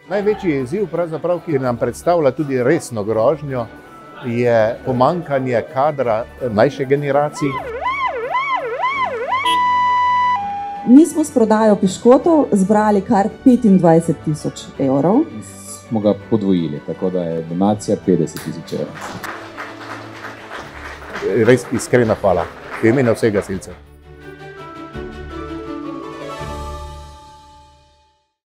Največji izziv, pravzaprav, ki nam predstavlja tudi resno grožnjo, je pomanjkanje kadra mlajše generacije. Mi smo s prodajo piškotov zbrali kar 25.000 evrov. Smo ga podvojili, tako da je donacija 50.000 evrov. Res iskrena hvala v imenu vseh gasilcev.